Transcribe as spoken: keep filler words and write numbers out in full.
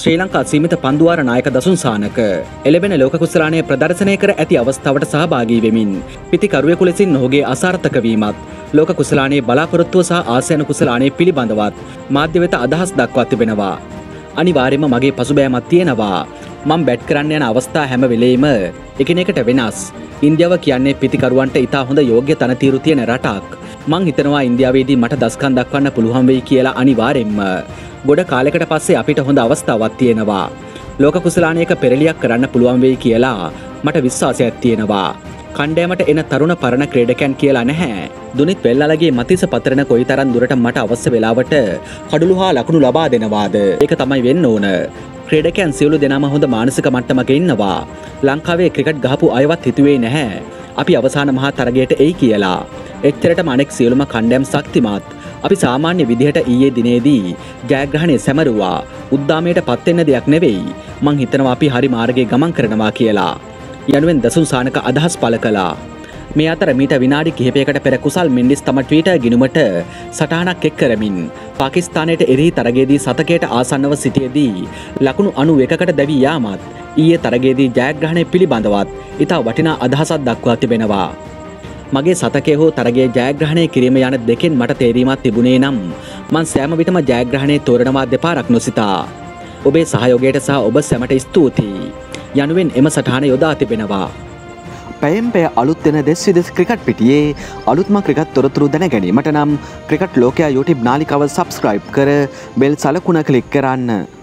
ශ්‍රී ලංකා සීමිත පන්දුවාර නායක දසුන් සානක එළබෙන ලෝක කුසලානය ප්‍රදර්ශනය කර ඇති අවස්ථාවට සහභාගී වෙමින් පිතිකරුවෙකු ලෙසින් ඔහුගේ අසාර්ථක වීමත් ලෝක කුසලානයේ බලාපොරොත්තුව සහ ආසියානු කුසලානයේ පිළිබඳවත් මාධ්‍ය වෙත අදහස් දක්වා තිබෙනවා. අනිවාර්යයෙන්ම මගේ පසුබෑමක් තියෙනවා. මම බැට් කරන්න යන අවස්ථා හැම වෙලෙම එකිනෙකට වෙනස්. ඉන්දියාව කියන්නේ පිතිකරුවන්ට ඉතා හොඳ යෝග්‍ය තනතිරු තියෙන රටක්. මං හිතනවා ඉන්දියාවේදී මට දස්කම් දක්වන්න පුළුවන් වෙයි කියලා අනිවාර්යෙන්ම. ගොඩ කාලයකට පස්සේ අපිට හොඳ අවස්ථාවක් තියෙනවා. ලෝක කුසලානයක පෙරලියක් කරන්න පුළුවන් වෙයි කියලා මට විශ්වාසයක් තියෙනවා. කණ්ඩෑමට එන තරුණ පරණ ක්‍රීඩකයන් කියලා නැහැ. දුනිත් වෙල්ලාලගේ මතිස පතරන කොයිතරම් දුරට මට අවශ්‍ය වෙලාවට කඩළු හා ලකුණු ලබා දෙනවාද? ඒක තමයි වෙන්න ඕන. ක්‍රීඩකයන් සියලු දෙනාම හොඳ මානසික මට්ටමක ඉන්නවා. ලංකාවේ ක්‍රිකට් ගහපු අයවත් හිතුවේ නැහැ අපි අවසාන මහා තරගයට එයි කියලා. එච්චරටම අනෙක් සියලුම කණ්ඩෑම් ශක්තිමත්. අපි සාමාන්‍ය විදිහට ඊයේ දිනේදී ජයග්‍රහණය සැමරුවා. උද්දාමයට පත් වෙන්න දෙයක් නෙවෙයි. මං හිතනවා අපි හරි මාර්ගයේ ගමන් කරනවා කියලා. යනුවෙන් දසුන් සානක අදහස් පළ කළා. මේ අතර මීට විනාඩි කිහිපයකට පෙර කුසල් මෙන්ඩිස් තම ට්විටර් ගිණුමට සටහනක් එක් කරමින් පාකිස්තානයට එරෙහි තරගයේදී සතකයට ආසන්නව සිටියේදී ලකුණු අනූඑකකට දැවී යාමත් ඊයේ තරගයේදී ජයග්‍රහණය පිළිබඳවත් ඉතා වටිනා අදහසක් දක්වා තිබෙනවා. මගේ සතකය හෝ තරගයේ ජයග්‍රහණය කිරීම යන දෙකෙන් මට තේරීමක් තිබුණේ නම් මං සෑම විටම ජයග්‍රහණය තෝරනවා දෙපාරක් නොසිතා. ඔබේ සහයෝගයට සහ ඔබ සැමට ස්තුතියි යනුවෙන් එම සටහන යොදා තිබෙනවා. පැයෙන් පැය අලුත් දෙන දෙස් විදෙස් ක්‍රිකට් පිටියේ අලුත්ම ක්‍රිකට් තොරතුරු දැන ගැනීමට නම් ක්‍රිකට් ලෝකයා YouTube නාලිකාව සබ්ස්ක්‍රයිබ් කර බෙල් සලකුණ ක්ලික් කරන්න.